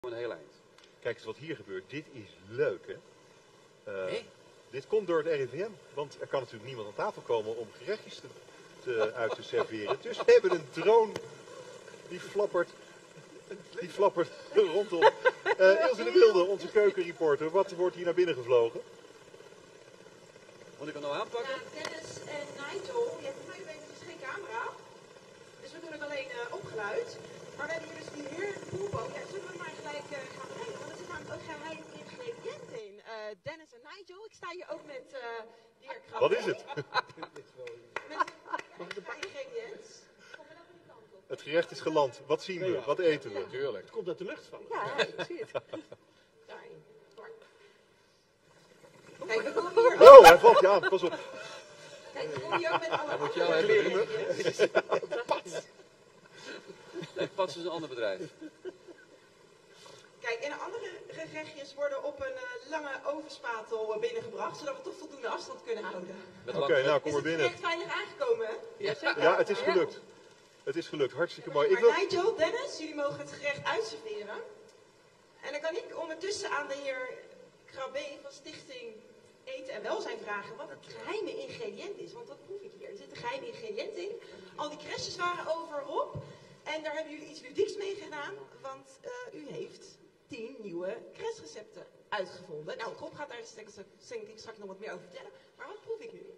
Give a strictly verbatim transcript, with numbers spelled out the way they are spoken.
Een heel eind. Kijk eens wat hier gebeurt. Dit is leuk, hè? Uh, hey? Dit komt door het R I V M. Want er kan natuurlijk niemand aan tafel komen om gerechtjes te, te, uit te serveren. Dus we hebben een drone die flappert, die flappert rondom. Uh, Ilse de Wilde, onze keukenreporter. Wat wordt hier naar binnen gevlogen? Moet ik hem nou aanpakken? Ja, Dennis en Nigel, je hebt voor mij weten dus geen camera. Dus we doen het alleen uh, op geluid. Maar we hebben hier dus die heerlijke poolboot. Ja, zullen we maar gelijk uh, gaan beginnen? Want er zit namelijk ook geheim ingrediënt in. Uh, Dennis en Nigel, ik sta hier ook met uh, de heer Krabbe. Wat is het? Met een ingrediënt. Het gerecht is geland. Wat zien we? Wat eten we? Tuurlijk. Het komt uit de lucht vallen. Ja, ja, ik zie het. Daarin. Kijk, we komen hier Oh, hij valt. Ja, pas op. Kijk, we komen hier ook met alle moet jou andere hebben. ingrediënten. Nee, Pats is een ander bedrijf. Kijk, en de andere gerechtjes worden op een uh, lange ovenspatel binnengebracht, zodat we toch voldoende afstand kunnen houden. Oké, okay, nou kom is maar binnen. Is het gerecht veilig aangekomen? Ja, zeker. Ja, het is gelukt. Het is gelukt, hartstikke mooi. Ik Maar wil... Nigel, Dennis, jullie mogen het gerecht uitserveren. En dan kan ik ondertussen aan de heer Krabbe van Stichting Eten en Welzijn vragen wat het geheime ingrediënt is. Want wat proef ik hier? Er zit een geheim ingrediënt in. Al die crèches waren over Rob. En daar hebben jullie iets ludieks mee gedaan. Want uh, u heeft tien nieuwe crècherecepten uitgevonden. Nou, Rob gaat daar denk ik straks nog wat meer over vertellen. Maar wat proef ik nu?